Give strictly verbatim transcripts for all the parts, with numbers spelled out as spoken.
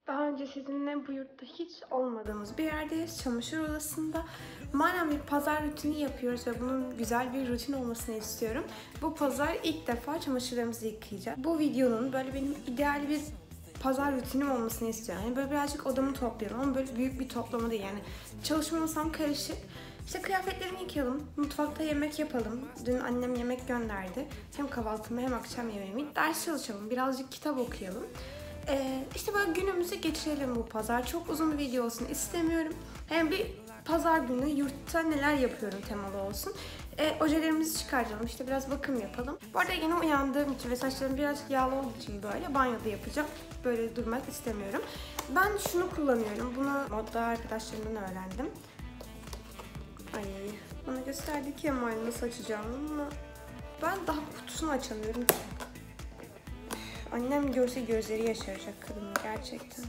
Daha önce sizinle bu yurtta hiç olmadığımız bir yerdeyiz. Çamaşır odasında. Madem bir pazar rutini yapıyoruz ve bunun güzel bir rutin olmasını istiyorum. Bu pazar ilk defa çamaşırlarımızı yıkayacağız. Bu videonun böyle benim ideal bir pazar rutinim olmasını istiyorum. Yani böyle birazcık odamı toplayalım ama böyle büyük bir toplama değil yani. Çalışma masam karışık. İşte kıyafetlerimi yıkayalım, mutfakta yemek yapalım. Dün annem yemek gönderdi. Hem kahvaltımı hem akşam yemeğimi. Ders çalışalım, birazcık kitap okuyalım. Ee, işte böyle günümüzü geçirelim bu pazar. Çok uzun bir video olsun istemiyorum. Hem bir pazar günü yurtta neler yapıyorum temalı olsun. Ee, ojelerimizi çıkartalım, işte biraz bakım yapalım. Bu arada yeni uyandığım için ve saçlarım birazcık yağlı olduğu için böyle banyoda yapacağım. Böyle durmak istemiyorum. Ben şunu kullanıyorum. Bunu modda arkadaşlarımdan öğrendim. Ay, bana gösterdi ki Kemal nasıl açacağımı ama ben daha kutusunu açamıyorum ki. Annem görse gözleri yaşaracak kadının gerçekten.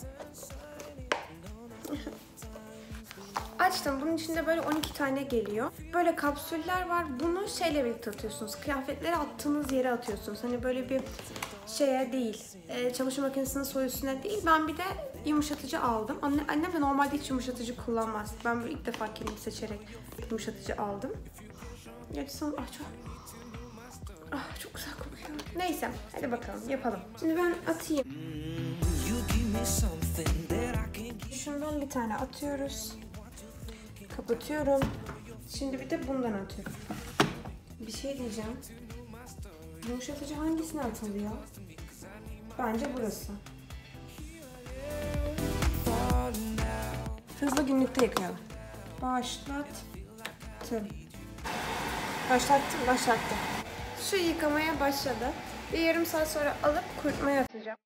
Açtım. Bunun içinde böyle on iki tane geliyor. Böyle kapsüller var. Bunu şeyle birlikte atıyorsunuz. Kıyafetleri attığınız yere atıyorsunuz. Hani böyle bir şeye değil. E, çamaşır makinesinin soyusuna değil. Ben bir de yumuşatıcı aldım. Anne, annem de normalde hiç yumuşatıcı kullanmaz. Ben böyle ilk defa kendim seçerek yumuşatıcı aldım. Gerçi son... Ah, çok... Ah, çok güzel kokuyor. Neyse, hadi bakalım yapalım. Şimdi ben atayım. Şundan bir tane atıyoruz. Kapatıyorum. Şimdi bir de bundan atıyorum. Bir şey diyeceğim. Yumuşatıcı hangisine atılıyor? Bence burası. Hızlı günlükte yıkayalım. Başlattım. Başlattım, başlattım. Şu yıkamaya başladı. Bir yarım saat sonra alıp kurutmaya atacağım.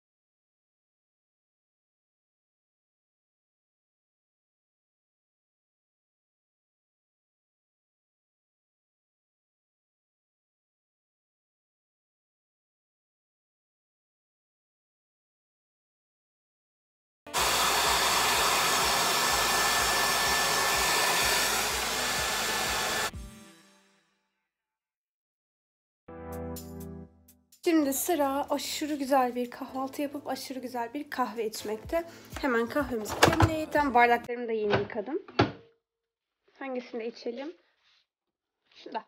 Şimdi sıra aşırı güzel bir kahvaltı yapıp aşırı güzel bir kahve içmekte. Hemen kahvemizi demleyelim. Bardaklarımı da yeni yıkadım. Hangisini içelim? Şunda.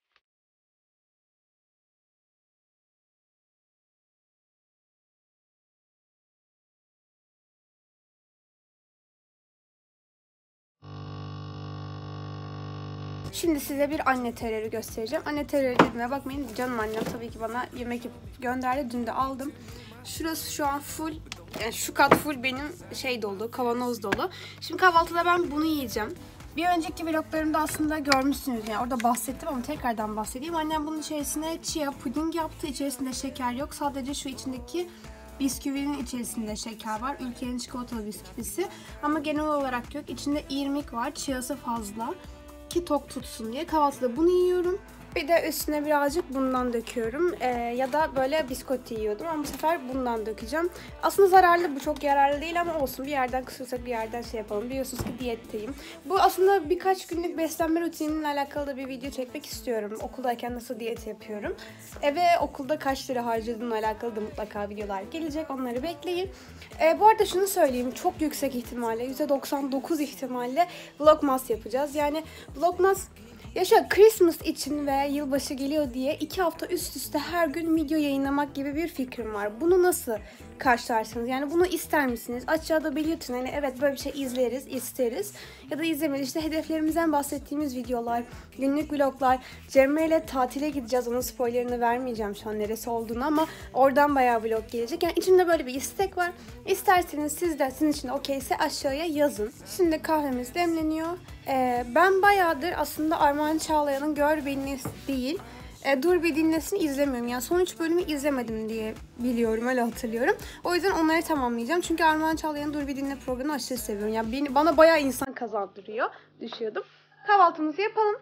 Şimdi size bir anne terörü göstereceğim. Anne terörü dediğime bakmayın. Canım annem tabii ki bana yemek yapıp gönderdi. Dün de aldım. Şurası şu an full, yani şu kat full benim şey dolu, kavanoz dolu. Şimdi kahvaltıda ben bunu yiyeceğim. Bir önceki vloglarımda aslında görmüşsünüz, yani orada bahsettim ama tekrardan bahsedeyim. Annem bunun içerisine chia puding yaptı. İçerisinde şeker yok. Sadece şu içindeki bisküvinin içerisinde şeker var. Ülkenin çikolatalı bisküvisi. Ama genel olarak yok. İçinde irmik var. Chia'sı fazla. Ki tok tutsun diye kahvaltıda bunu yiyorum. Bir de üstüne birazcık bundan döküyorum. Ee, ya da böyle biskoti yiyordum ama bu sefer bundan dökeceğim. Aslında zararlı, bu çok yararlı değil ama olsun, bir yerden kısırsak bir yerden şey yapalım. Biliyorsunuz ki diyetteyim. Bu aslında birkaç günlük beslenme rutinimle alakalı da bir video çekmek istiyorum. Okuldayken nasıl diyet yapıyorum. E, ve okulda kaç lira harcadığımla alakalı da mutlaka videolar gelecek. Onları bekleyin. E, bu arada şunu söyleyeyim. Çok yüksek ihtimalle, yüzde doksan dokuz ihtimalle vlogmas yapacağız. Yani vlogmas... Ya şu Christmas için ve yılbaşı geliyor diye iki hafta üst üste her gün video yayınlamak gibi bir fikrim var. Bunu nasıl karşılarsınız? Yani bunu ister misiniz? Aşağıda belirtin. Hani evet, böyle bir şey izleriz, isteriz. Ya da izlemeyiz. İşte hedeflerimizden bahsettiğimiz videolar, günlük vloglar. Cemre ile tatile gideceğiz. Onun spoilerını vermeyeceğim şu an neresi olduğunu ama oradan bayağı vlog gelecek. Yani içimde böyle bir istek var. İsterseniz siz de, sizin için okeyse aşağıya yazın. Şimdi kahvemiz demleniyor. Ee, ben bayağıdır aslında Armağan Çağlayan'ın Gör Beni değil, e, Dur Bir Dinlesin izlemiyorum. Yani son üç bölümü izlemedim diye biliyorum, öyle hatırlıyorum. O yüzden onları tamamlayacağım. Çünkü Armağan Çağlayan'ın Dur Bir Dinle programını aşırı seviyorum. Yani beni, bana bayağı insan kazandırıyor. Düşüyordum. Kahvaltımızı yapalım.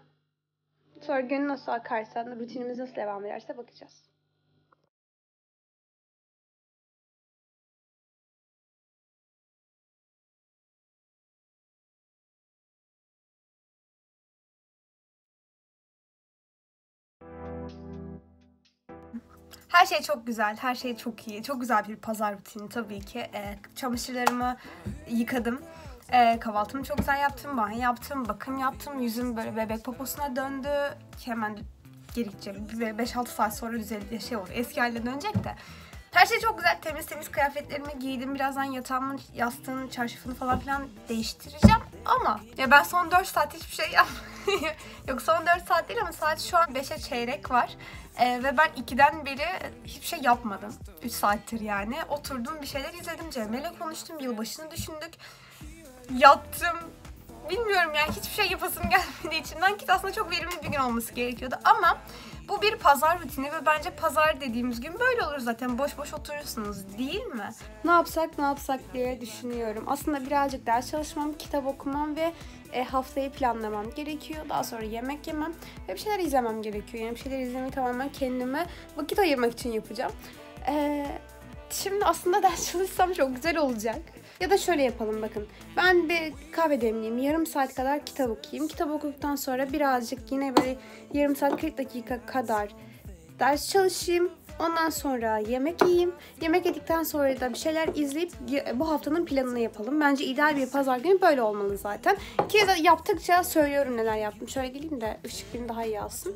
Sonra gün nasıl akarsa, rutinimiz nasıl devam ederse bakacağız. Her şey çok güzel, her şey çok iyi. Çok güzel bir pazar rutini tabii ki. E, çamaşırlarımı yıkadım. E, kahvaltımı çok güzel yaptım, banyo yaptım, bakım yaptım. Yüzüm böyle bebek poposuna döndü. Hemen geri gideceğim. beş altı saat sonra düzelip şey olur. Eski haline dönecek de. Her şey çok güzel. Temiz temiz kıyafetlerimi giydim. Birazdan yatağımın, yastığının, çarşafını falan filan değiştireceğim. Ama ya ben son dört saat hiçbir şey yapmadım. Yok son dört saat değil ama saat şu an beşe çeyrek var. Ee, ve ben ikiden beri hiçbir şey yapmadım. üç saattir yani. Oturdum bir şeyler izledim. Cemre'yle konuştum. Yılbaşını düşündük. Yattım. Bilmiyorum yani hiçbir şey yapasım gelmediği içimden ki aslında çok verimli bir gün olması gerekiyordu. Ama bu bir pazar rutini ve bence pazar dediğimiz gün böyle olur zaten. Boş boş oturursunuz değil mi? Ne yapsak ne yapsak diye düşünüyorum. Aslında birazcık ders çalışmam, kitap okumam ve e, haftayı planlamam gerekiyor. Daha sonra yemek yemem ve bir şeyler izlemem gerekiyor. Yani bir şeyler izlemeyi tamamen kendime vakit ayırmak için yapacağım. Ee, şimdi aslında ders çalışsam çok güzel olacak. Ya da şöyle yapalım bakın. Ben bir kahve demleyeyim. Yarım saat kadar kitap okuyayım. Kitap okuduktan sonra birazcık yine böyle yarım saat kırk dakika kadar ders çalışayım. Ondan sonra yemek yiyeyim. Yemek yedikten sonra da bir şeyler izleyip bu haftanın planını yapalım. Bence ideal bir pazar günü böyle olmalı zaten. Ki yaptıkça söylüyorum neler yaptım. Şöyle geleyim de ışık beni daha iyi alsın.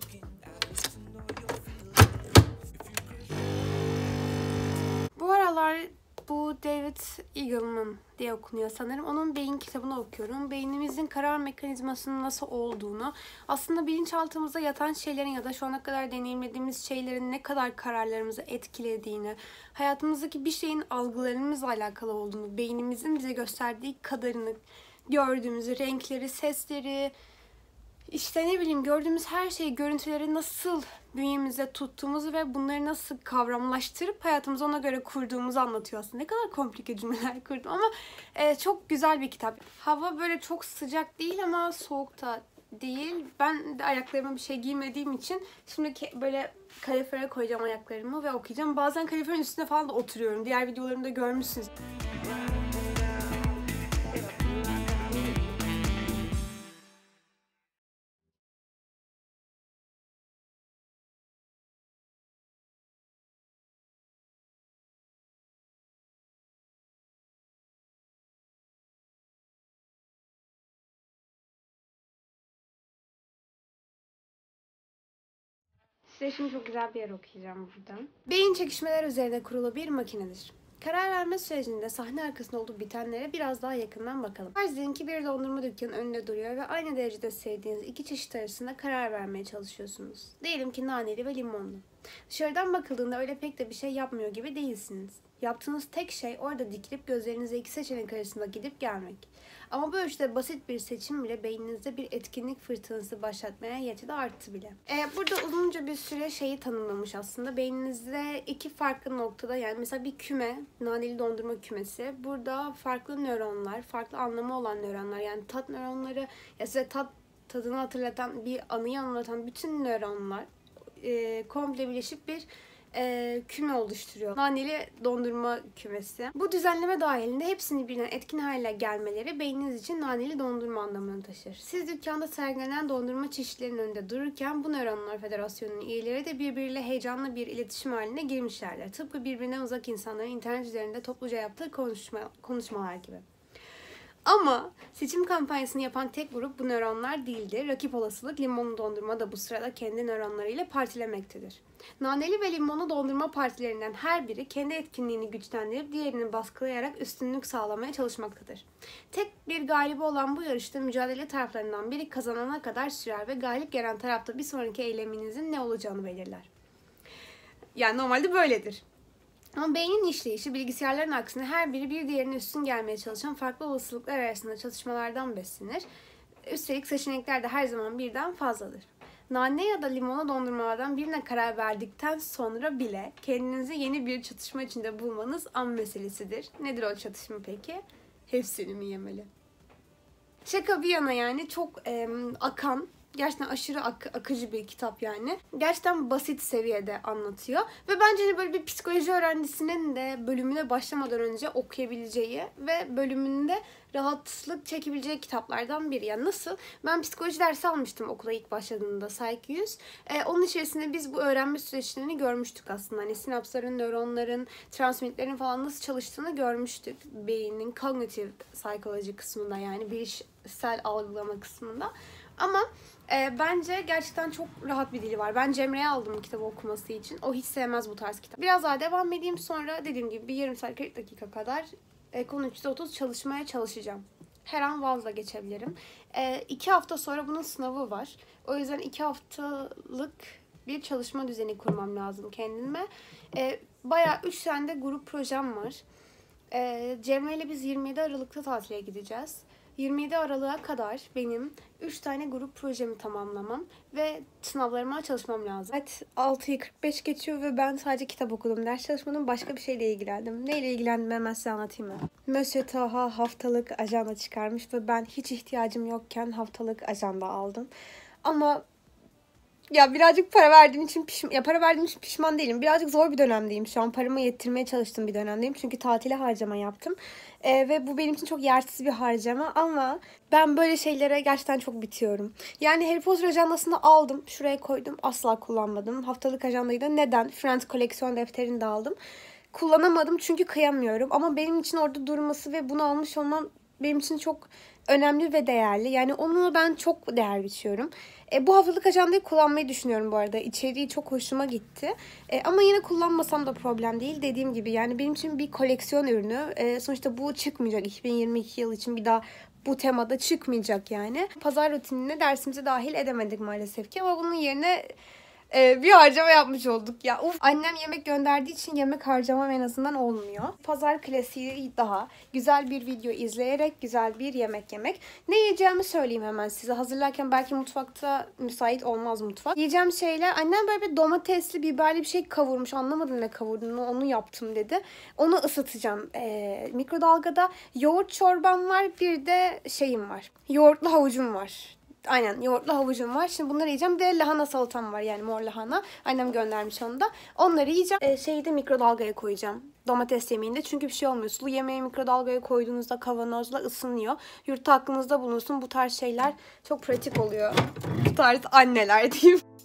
Bu aralar bu David Eagleman diye okunuyor sanırım. Onun beyin kitabını okuyorum. Beynimizin karar mekanizmasının nasıl olduğunu, aslında bilinçaltımızda yatan şeylerin ya da şu ana kadar deneyimlediğimiz şeylerin ne kadar kararlarımızı etkilediğini, hayatımızdaki bir şeyin algılarımızla alakalı olduğunu, beynimizin bize gösterdiği kadarını, gördüğümüzü, renkleri, sesleri, İşte ne bileyim gördüğümüz her şeyi, görüntüleri nasıl bünyemizde tuttuğumuzu ve bunları nasıl kavramlaştırıp hayatımızı ona göre kurduğumuzu anlatıyor aslında. Ne kadar komplike cümleler kurdum ama e, çok güzel bir kitap. Hava böyle çok sıcak değil ama soğuk da değil. Ben de ayaklarıma bir şey giymediğim için şimdi böyle kalorifere koyacağım ayaklarımı ve okuyacağım. Bazen kaloriferin üstüne falan da oturuyorum. Diğer videolarımda görmüşsünüz. Size şimdi çok güzel bir yer okuyacağım buradan. Beyin çekişmeler üzerine kurulu bir makinedir. Karar verme sürecinde sahne arkasında olup bitenlere biraz daha yakından bakalım. Farz edin ki bir dondurma dükkanı önünde duruyor ve aynı derecede sevdiğiniz iki çeşit arasında karar vermeye çalışıyorsunuz. Diyelim ki naneli ve limonlu. Dışarıdan bakıldığında öyle pek de bir şey yapmıyor gibi değilsiniz. Yaptığınız tek şey orada dikilip gözlerinize iki seçenek arasında gidip gelmek. Ama bu ölçüde basit bir seçim bile beyninizde bir etkinlik fırtınası başlatmaya yetide arttı bile. Ee, burada uzunca bir süre şeyi tanımlamış aslında. Beyninizde iki farklı noktada, yani mesela bir küme, naneli dondurma kümesi. Burada farklı nöronlar, farklı anlamı olan nöronlar, yani tat nöronları, ya size tat tadını hatırlatan, bir anıyı anlatan bütün nöronlar e, komple birleşip bir E, küme oluşturuyor. Naneli dondurma kümesi. Bu düzenleme dahilinde hepsini birden etkin hale gelmeleri beyniniz için naneli dondurma anlamını taşır. Siz dükkanda sergilenen dondurma çeşitlerinin önünde dururken bu nöronlar federasyonunun üyeleri de birbiriyle heyecanlı bir iletişim haline girmişlerdir. Tıpkı birbirinden uzak insanların internet üzerinde topluca yaptığı konuşma, konuşmalar gibi. Ama seçim kampanyasını yapan tek grup bu nöronlar değildir. Rakip olasılık limonlu dondurma da bu sırada kendi nöronlarıyla partilemektedir. Naneli ve limonlu dondurma partilerinden her biri kendi etkinliğini güçlendirip diğerini baskılayarak üstünlük sağlamaya çalışmaktadır. Tek bir galibi olan bu yarışta mücadele taraflarından biri kazanana kadar sürer ve galip gelen tarafta bir sonraki eyleminizin ne olacağını belirler. Yani normalde böyledir. Ama beynin işleyişi bilgisayarların aksine her biri bir diğerine üstün gelmeye çalışan farklı olasılıklar arasında çatışmalardan beslenir. Üstelik seçenekler de her zaman birden fazladır. Nane ya da limona dondurmalardan birine karar verdikten sonra bile kendinizi yeni bir çatışma içinde bulmanız an meselesidir. Nedir o çatışma peki? Hepsini mi yemeli? Şaka bir yana yani çok e, akan, gerçekten aşırı ak- akıcı bir kitap yani. Gerçekten basit seviyede anlatıyor. Ve bence böyle bir psikoloji öğrencisinin de bölümüne başlamadan önce okuyabileceği ve bölümünde rahatlık çekebileceği kitaplardan biri. Yani nasıl? Ben psikoloji dersi almıştım okula ilk başladığımda Psych yüz. Ee, onun içerisinde biz bu öğrenme süreçlerini görmüştük aslında. Hani sinapsların, nöronların, transmitlerin falan nasıl çalıştığını görmüştük. Beynin cognitive psychology kısmında, yani bilişsel algılama kısmında. Ama e, bence gerçekten çok rahat bir dili var. Ben Cemre'ye aldım bu kitabı okuması için. O hiç sevmez bu tarz kitap. Biraz daha devam edeyim, sonra dediğim gibi bir yarım saat kırk dakika kadar e, konu üç yüz otuz çalışmaya çalışacağım. Her an vazla geçebilirim. E, iki hafta sonra bunun sınavı var. O yüzden iki haftalık bir çalışma düzeni kurmam lazım kendime. E, bayağı üç tane de grup projem var. E, Cemre ile biz yirmi yedi Aralık'ta tatile gideceğiz. yirmi yedi Aralık'a kadar benim üç tane grup projemi tamamlamam ve sınavlarıma çalışmam lazım. Evet, altıyı kırk beş geçiyor ve ben sadece kitap okudum. Ders çalışmadım, başka bir şeyle ilgilendim. Neyle ilgilendim hemen size anlatayım mı? Monsieur Taha haftalık ajanda çıkarmış ve ben hiç ihtiyacım yokken haftalık ajanda aldım. Ama ya birazcık para verdiğim için pişman, ya para verdiğim için pişman değilim. Birazcık zor bir dönemdeyim şu an. Paramı yettirmeye çalıştığım bir dönemdeyim. Çünkü tatile harcama yaptım. Ee, ve bu benim için çok yersiz bir harcama. Ama ben böyle şeylere gerçekten çok bitiyorum. Yani Harry Potter ajandasını aldım. Şuraya koydum. Asla kullanmadım. Haftalık ajandayı da neden? Friends koleksiyon defterini de aldım. Kullanamadım çünkü kıyamıyorum. Ama benim için orada durması ve bunu almış olmam benim için çok önemli ve değerli. Yani onu ben çok değer biçiyorum. E, bu haftalık ajandayı kullanmayı düşünüyorum bu arada. İçeriği çok hoşuma gitti. E, ama yine kullanmasam da problem değil. Dediğim gibi yani benim için bir koleksiyon ürünü. E, sonuçta bu çıkmayacak. iki bin yirmi iki yıl için bir daha bu temada çıkmayacak yani. Pazar rutinine dersimize dahil edemedik maalesef ki. Ama bunun yerine Ee, bir harcama yapmış olduk ya. Uf. Annem yemek gönderdiği için yemek harcamam en azından olmuyor. Pazar klasiği daha. Güzel bir video izleyerek güzel bir yemek yemek. Ne yiyeceğimi söyleyeyim hemen size. Hazırlarken belki mutfakta müsait olmaz mutfak. Yiyeceğim şeyler. Annem böyle bir domatesli, biberli bir şey kavurmuş. Anlamadım ne kavurduğunu. Onu yaptım dedi. Onu ısıtacağım. Ee, mikrodalgada yoğurt çorbam var. Bir de şeyim var. Yoğurtlu havucum var. Aynen, yoğurtlu havucum var. Şimdi bunları yiyeceğim. Bir de lahana salatam var, yani mor lahana. Annem göndermiş onu da. Onları yiyeceğim. Ee, şeyi de mikrodalgaya koyacağım. Domates yemeğinde. Çünkü bir şey olmuyor. Sulu yemeği mikrodalgaya koyduğunuzda kavanozla ısınıyor. Yurtta aklınızda bulunsun. Bu tarz şeyler çok pratik oluyor. Bu tarz anneler diyeyim.